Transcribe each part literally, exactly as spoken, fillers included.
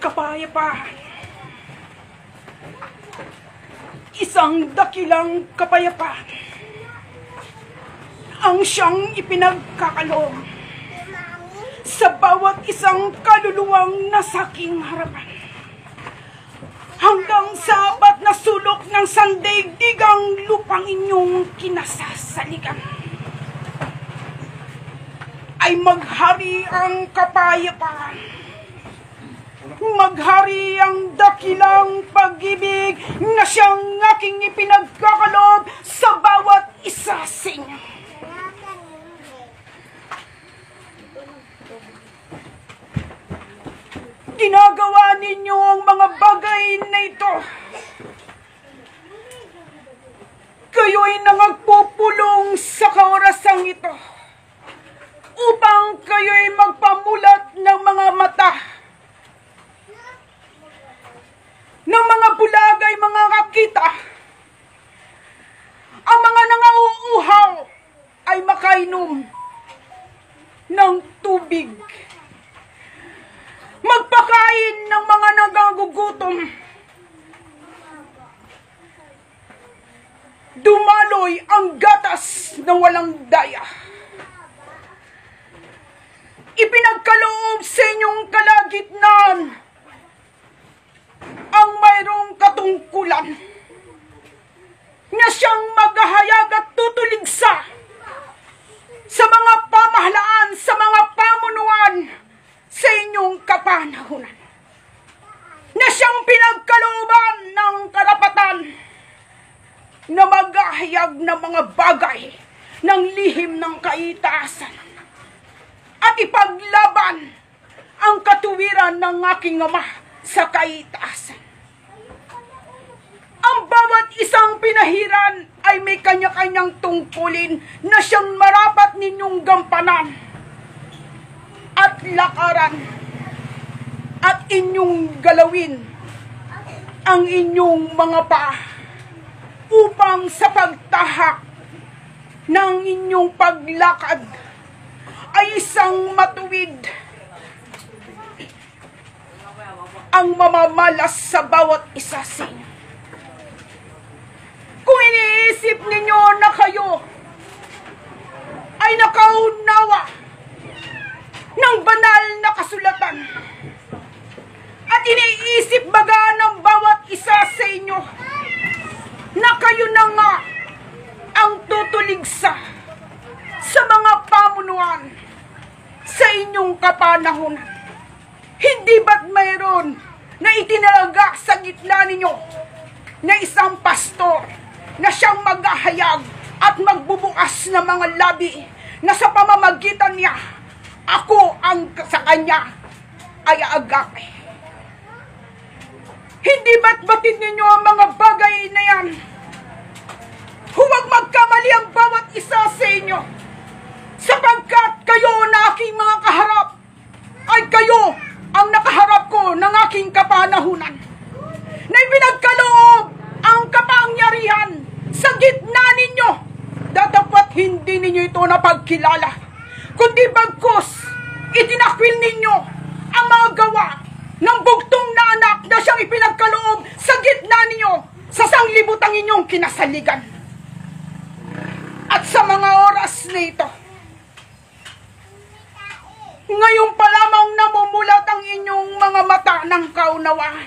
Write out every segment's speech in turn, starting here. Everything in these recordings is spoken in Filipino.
kapayapaan. Isang dakilang kapayapaan ang siyang ipinagkakaloob sa bawat isang kaluluwang nasa aking harapan. Hanggang sa apat na sulok ng sandaigdigang lupang inyong kinasasaligan, ay maghari ang kapayapaan. Maghari ang dakilang pag-ibig na siyang aking ipinagkakaloob sa bawat isa sa inyo. Ginagawa ninyo ang mga bagay na ito. Kayo'y nangagpupulong sa kaorasang ito upang kayo'y magpamulat ng mga mata ng mga bulagay, mga kakita. Ang mga nangauuhaw ay makainom ng tubig. Magpakain ng mga nagagugutom. Dumaloy ang gatas na walang daya. Ipinagkaloob sa inyong kalagitnaan ang mayroong katungkulan na siyang maghahayag at tutuligsa sa mga pamahalaan, sa mga pamunuan sa inyong kapanahunan, na siyang pinagkalooban ng karapatan na maghahayag ng mga bagay ng lihim ng kaitaasan at ipaglaban ang katuwiran ng aking Ama sa kaitaasan. Ang bawat isang pinahiran ay may kanya-kanyang tungkulin na siyang marapat ninyong gampanan at lakaran at inyong galawin ang inyong mga paa upang sa pagtahak ng inyong paglakad ay isang matuwid ang mamamalas sa bawat isa sa inyo. Kung iniisip ninyo na kayo ay nakaunawa ng banal na kasulatan at iniisip baga ng bawat isa sa inyo na kayo na nga ang tutuligsa sa mga pamunuan sa inyong kapanahunan, hindi ba't mayroon na itinalaga sa gitna ninyo na isang pastor na siyang maghahayag at magbubukas ng mga labi na sa pamamagitan niya ako ang sa kanya ay agape? Hindi ba't batid ninyo ang mga bagay na yan? Huwag magkamali ang bawat isa sa inyo, sapagkat kayo na aking mga kaharap ay kayo ang nakaharap ko ng aking kapanahunan, na ipinagkaloob ang kapangyarihan sa gitna ninyo. Dadapat hindi ninyo ito napagkilala, kundi bagkus itinakwil ninyo ang mga gawa ng bugtong na anak na siyang ipinagkaloob sa gitna ninyo sa sanglibutang inyong kinasaligan. At sa mga oras na ito, ngayon pa lamang namumulat ang inyong mga mata ng kaunawaan.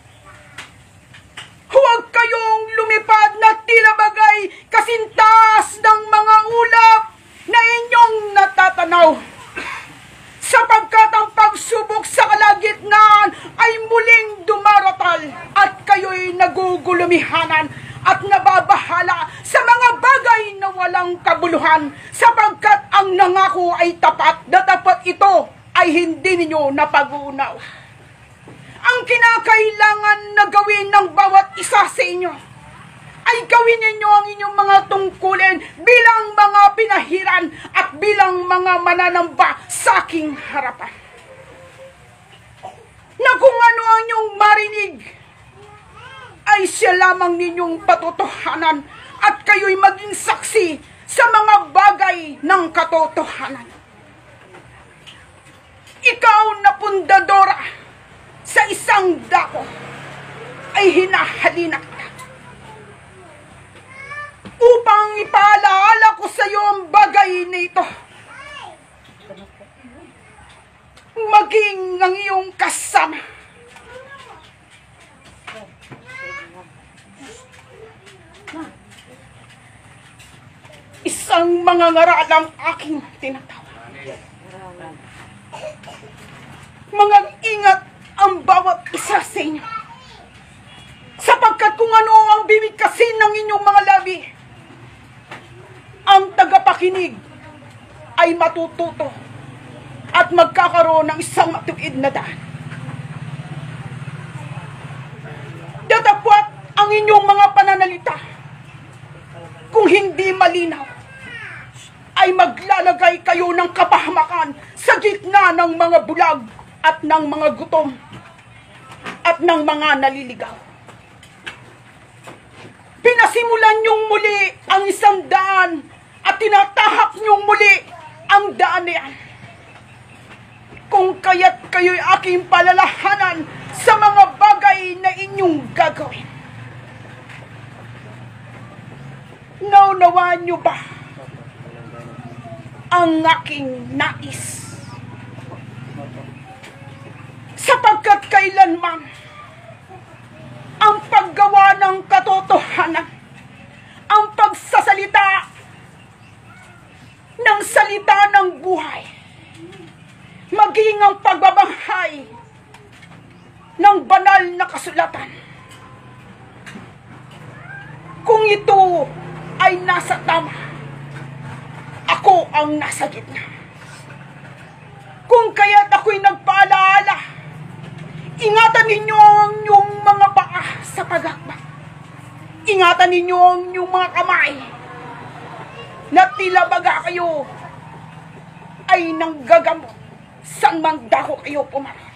Huwag kayong lumipad na tila bagay kasintas ng mga ulap na inyong natatanaw, sapagkat ang pagsubok sa kalagitnaan ay muling dumaratal at kayo'y nagugulumihanan at nababahala sa mga bagay na walang kabuluhan, sapagkat ang nangako ay tapat, na tapat ito ay hindi ninyo napag-uunaw. Ang kinakailangan na gawin ng bawat isa sa inyo ay gawin ninyo ang inyong mga tungkulin bilang mga pinahiran at bilang mga mananamba sa aking harapan, na kung ano ang inyong marinig ay siya lamang ninyong patotohanan at kayo'y maging saksi sa mga bagay ng katotohanan. Ikaw na pundadora sa isang isang dako ay hinahalina kita upang ipaalala ko sa iyo ang bagay na ito. Maging ang iyong kasama. Isang mga ngaralang aking tinatawag. Mga ingat ang bawat isa sa inyo. Sapagkat kung ano ang bibigkasin ng inyong mga labi, ang tagapakinig ay matututo at magkakaroon ng isang matuwid na daan. Datapwat ang inyong mga pananalita, kung hindi malinaw, ay maglalagay kayo ng kapahamakan sa gitna ng mga bulag at ng mga gutom at ng mga naliligaw. Pinasimulan niyong muli ang isang daan at tinatahak niyong muli ang daan na yan. Kung kaya't kayo'y aking palalahanan sa mga bagay na inyong gagawin. Naunawaan niyo ba ang aking nais? Sapagkat kailanman ang paggawa ng katotohanan, ang pagsasalita ng salita ng buhay, maging ang pagbabanghay ng banal na kasulatan. Kung ito ay nasa tama, ako ang nasa gitna. Kung kaya't ako'y nagpaalaala, ingatan ninyo ang inyong mga paa sa paghakbang. Ingatan ninyo ang inyong mga kamay na tila baga kayo ay nanggagamot saan man dako kayo pumaraan.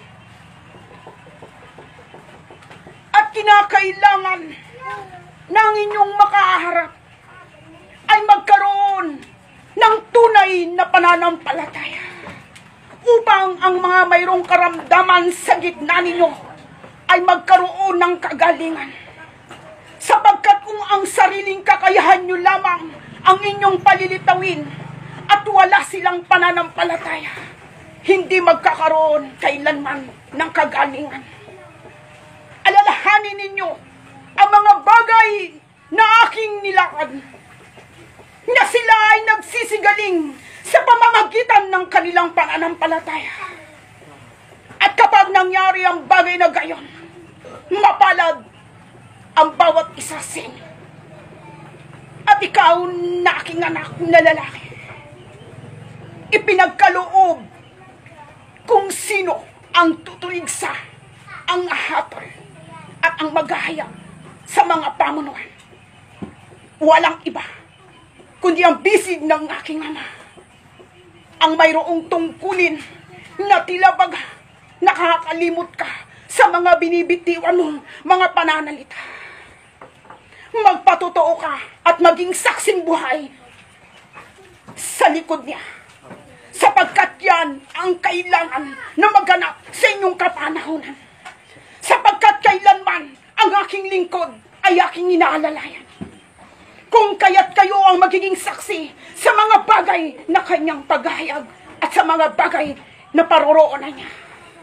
At kinakailangan na ang inyong makaharap ay magkaroon ng tunay na pananampalataya upang ang mga mayroong karamdaman sa gitna ninyo ay magkaroon ng kagalingan. Sapagkat kung ang sariling kakayahan nyo lamang ang inyong palilitawin at wala silang pananampalataya, hindi magkakaroon kailanman ng kagalingan. Alalahanin ninyo ang mga bagay na aking nilakad, na sila ay nagsisigaling sa pamamagitan ng kanilang pananampalataya. At kapag nangyari ang bagay na gayon, mapalad ang bawat isa sa inyo. At ikaw na aking anak na lalaki, ipinagkaloob kung sino ang tutuligsa, ang ahatol, at ang maghahayag sa mga pamunuan. Walang iba, kundi ang bisig ng aking ama, ang mayroong tungkulin na tila baga nakakalimot ka sa mga binibitiwan mong mga pananalita. Magpatotoo ka at maging saksing buhay sa likod niya, sapagkat yan ang kailangan na maganap sa inyong kapanahonan. Sapagkat kailanman ang aking lingkod ay aking inaalalayan. Kung kaya't kayo ang magiging saksi sa mga bagay na kanyang paghahayag at sa mga bagay na paroroonan niya.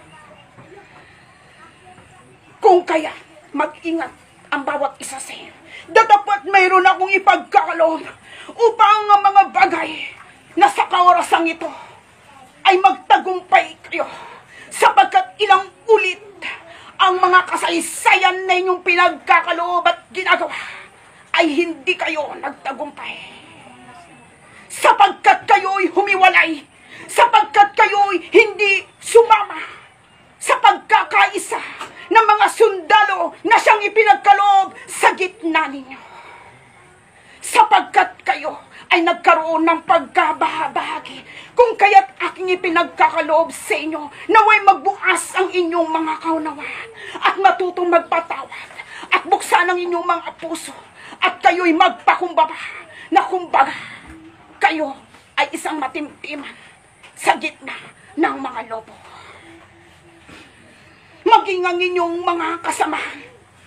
Kung kaya, mag-ingat ang bawat isa sa inyo. Datapat mayroon akong ipagkakaloob upang ang mga bagay na sa kaorasang ito ay magtagumpay kayo, sapagkat ilang ulit ang mga kasaysayan na inyong pinagkakaloob at ginagawa ay hindi kayo nagtagumpay. Sapagkat kayo'y humiwalay, sapagkat kayo'y hindi sumama sa pagkakaisa ng mga sundalo na siyang ipinagkaloob sa gitna ninyo. Sapagkat kayo ay nagkaroon ng pagkabahagi, kung kaya't aking ipinagkakaloob sa inyo, naway magbukas ang inyong mga kaunawaan at matutong magpatawad at buksan ang inyong mga puso at kayo'y magpakumbaba na kumbaga kayo ay isang matimtiman sa gitna ng mga lobo. Mag maging ang inyong mga kasamahan,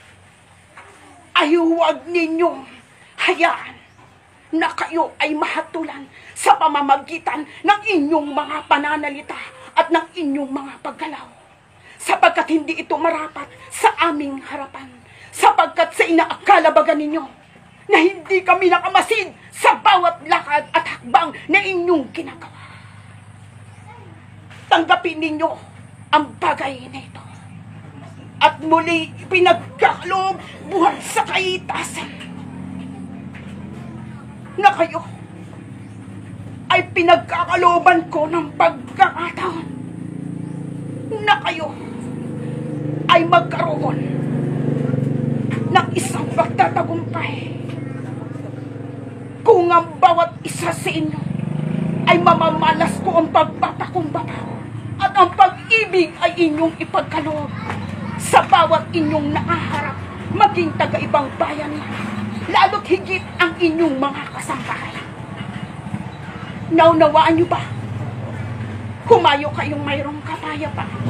ay huwag ninyong hayaan na kayo ay mahatulan sa pamamagitan ng inyong mga pananalita at ng inyong mga paggalaw. Sapagkat hindi ito marapat sa aming harapan. Sapagkat sa inaakala baga ninyo na hindi kami nakamasid sa bawat lakad at hakbang na inyong ginagawa. Tanggapin ninyo ang bagay na ito. At muli pinagkakaloob buhat sa kaitasan na kayo ay pinagkakalooban ko ng pagkakataon na kayo ay magkaroon ng isang pagtatagumpay. Kung ang bawat isa sa inyo ay mamamalas ko ang pagpapakumbaba at ang pag-ibig ay inyong ipagkaloob sa bawat inyong nakaharap, maging taga-ibang bayan, lalo't higit ang inyong mga kasambahay. Naunawaan niyo ba? Kumayo kayong mayroong kapayapaan.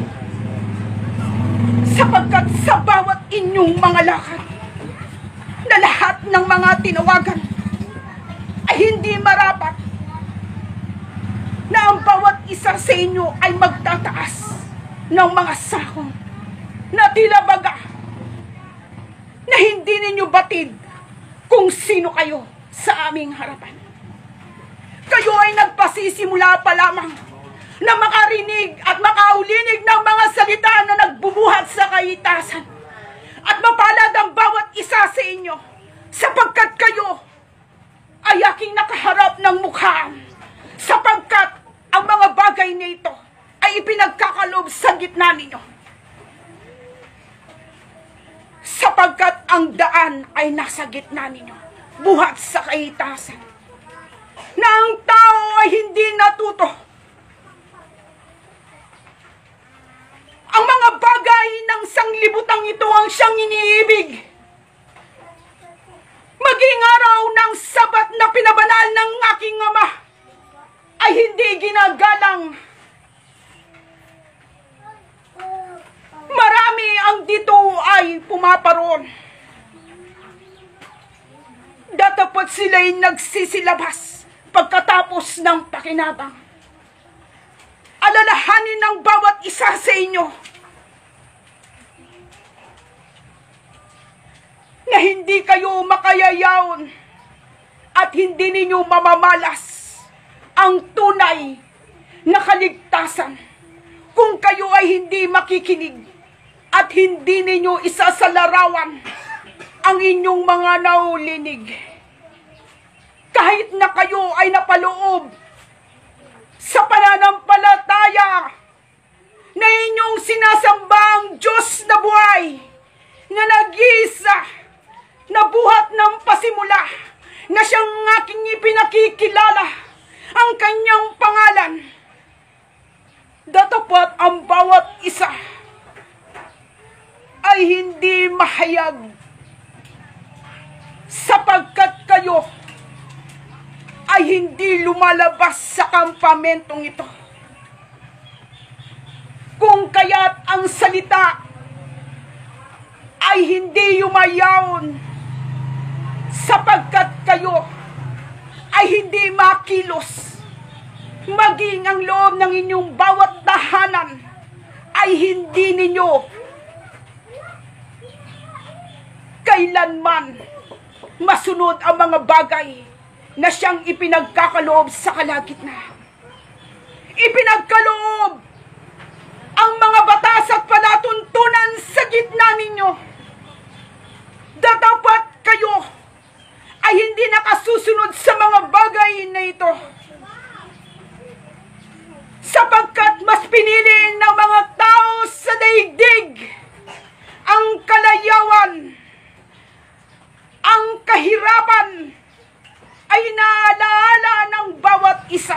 Sapagkat sa bawat inyong mga lakad, na lahat ng mga tinawagan ay hindi marapat na ang bawat isa sa inyo ay magtataas ng mga sakong na tila baga na hindi ninyo batid kung sino kayo sa aming harapan. Kayo ay nagpasisimula pa lamang na makarinig at makaulinig ng mga salita na nagbubuhat sa kaitasan. At mapalad ang bawat isa sa inyo sapagkat kayo ay aking nakaharap ng mukha, sapagkat ang mga bagay nito ay ipinagkakalob sa gitna ninyo. Sapagkat ang daan ay nasa gitna ninyo, buhat sa kaitasan, na ang tao ay hindi natuto. Ang mga bagay ng sanglibutang ito ang siyang iniibig. Maging araw ng Sabat na pinabanal ng aking ama ay hindi ginagalang. Marami ang dito ay pumaparoon. Datapat sila'y nagsisilabas pagkatapos ng pakinabang. Alalahanin ng bawat isa sa inyo na hindi kayo makayayaon at hindi ninyo mamamalas ang tunay na kaligtasan kung kayo ay hindi makikinig at hindi ninyo isasalarawan ang inyong mga naulinig. Kahit na kayo ay napaloob sa pananampalataya na inyong sinasambang Diyos na buhay, na nag-iisa, na buhat ng pasimula, na siyang aking ipinakikilala, ang kanyang pangalan. Datapat ang bawat isa ay hindi mahayag, sapagkat kayo ay hindi lumalabas sa kampamentong ito. Kung kaya't ang salita ay hindi yumayaon, sapagkat kayo ay hindi makilos, maging ang loob ng inyong bawat tahanan ay hindi ninyo kailanman masunod ang mga bagay na siyang ipinagkakaloob sa kalagitnaan. Ipinagkaloob ang mga batas at palatuntunan sa gitna ninyo. Datapat kayo ay hindi nakasusunod sa mga bagay na ito, sapagkat mas pinili ng mga tao sa daigdig ang kalayawan, ang kahirapan ay naalaala ng bawat isa.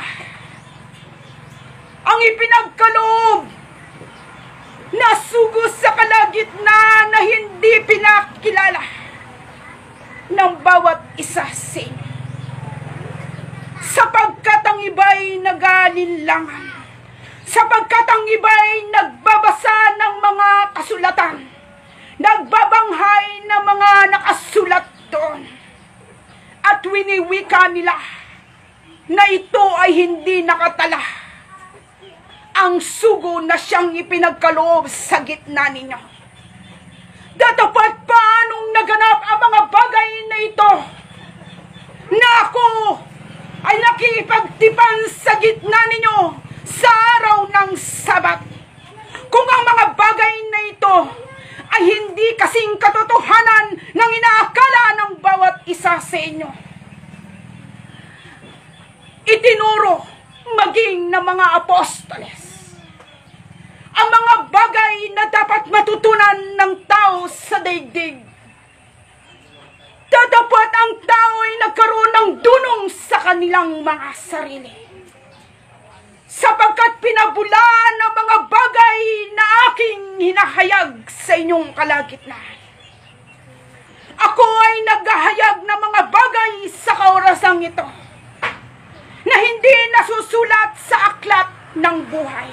Ang ipinagkaloob na sugos sa kalagitnaan na hindi pinakilala ng bawat isa sa inyo. Sapagkat ang iba'y nagalinlangan, sapagkat ang iba'y nagbabasa ng mga kasulatan, nagbabanghay ng mga nakasulat doon, at winiwika nila na ito ay hindi nakatala ang sugo na siyang ipinagkaloob sa gitna ninyo. Datapat paanong naganap ang mga bagay na ito na ako ay nakipagtipan sa gitna ninyo sa araw ng Sabat, kung ang mga bagay na ito ay hindi kasing katotohanan ng inaakala ng bawat isa sa inyo. Itinuro maging ng mga apostoles ang mga bagay na dapat matutunan ng tao sa daigdig. Dapat ang tao ay nagkaroon ng dunong sa kanilang mga sarili, sapagkat pinabulaan ang mga bagay na aking hinahayag sa inyong kalagitnaan. Ako ay naghahayag ng mga bagay sa kaorasang ito na hindi nasusulat sa aklat ng buhay.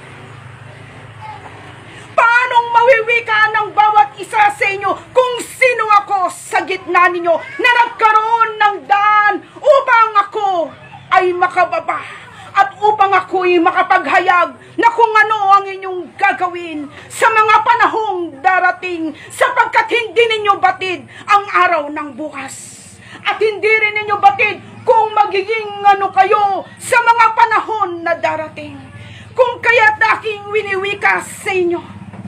Paanong mawiwika ng bawat isa sa inyo kung sino ako sa gitna ninyo na nagkaroon ng daan upang ako ay makababa at upang ako'y makapaghayag na kung ano ang inyong gagawin sa mga panahong darating, sapagkat hindi ninyo batid ang araw ng bukas. At hindi rin ninyo batid kung magiging ano kayo sa mga panahon na darating. Kung kaya't aking winiwika sa inyo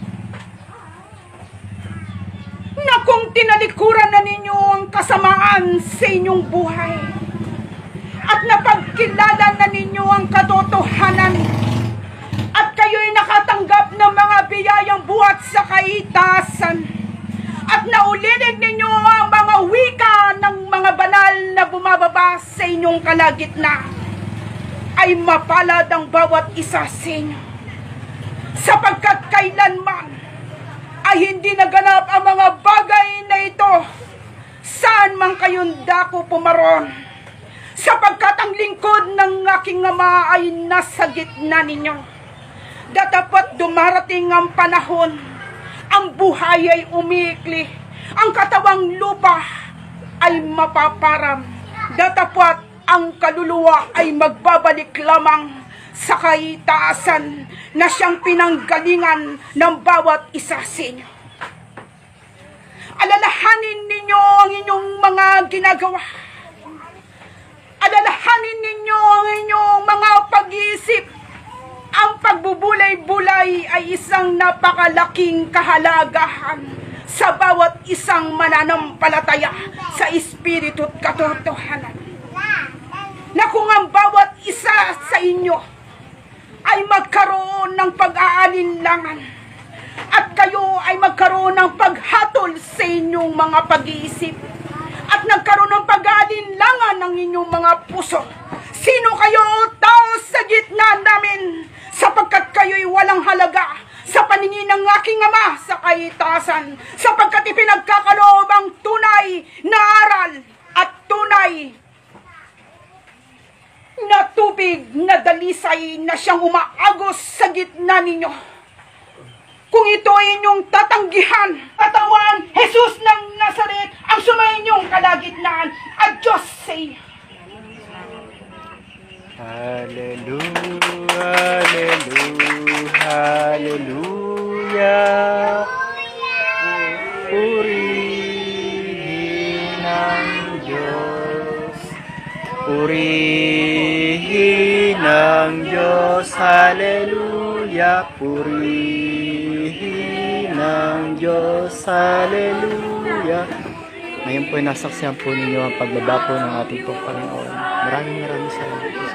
na kung tinalikuran na ninyo ang kasamaan sa inyong buhay at napagkilala na ninyo ang katotohanan at kayo'y nakatanggap ng mga biyayang buhat sa kaitasan at naulinig ninyo ang mga wika ng mga banal na bumababa sa inyong kalagitnaan, ay mapalad ang bawat isa sa inyo, sapagkat kailanman ay hindi naganap ang mga bagay na ito saan man kayong dako pumaron, sapagkat ang lingkod ng aking Ama ay nasa gitna ninyo. Datapat dumarating ang panahon, ang buhay ay umiikli, ang katawang lupa ay mapaparam. Datapat ang kaluluwa ay magbabalik lamang sa kaitaasan na siyang pinanggalingan ng bawat isa sa inyo. Alalahanin ninyo ang inyong mga ginagawa. Alalahanin ninyo ang inyong mga pag-iisip. Ang pagbubulay-bulay ay isang napakalaking kahalagahan sa bawat isang mananampalataya sa Espiritu at katotohanan. Na kung ang bawat isa sa inyo ay magkaroon ng pag-aalinlangan at kayo ay magkaroon ng paghatol sa inyong mga pag-iisip at nagkaroon ng pag-aalinlangan ng inyong mga puso, sino kayo tao sa gitna namin, sapagkat kayo'y walang halaga sa paningin ng aking Ama sa kaitasan, sapagkat ipinagkakaloob ang tunay na aral at tunay na tubig na dalisay na siyang umaagos sa gitna ninyo. Kung ito ay inyong tatanggihan, katawan, Jesus ng Nazaret, ang sumainyong kalagitnaan, at Diyos say, Hallelujah, Hallelujah, Hallelujah. Purihin ang Diyos, purihin ang Diyos, Hallelujah. Purihin ang Diyos, Hallelujah. Ngayon po ay nasaksihan po ninyo ang pagbaba po ng ating pong Panginoon. Maraming maraming salamat.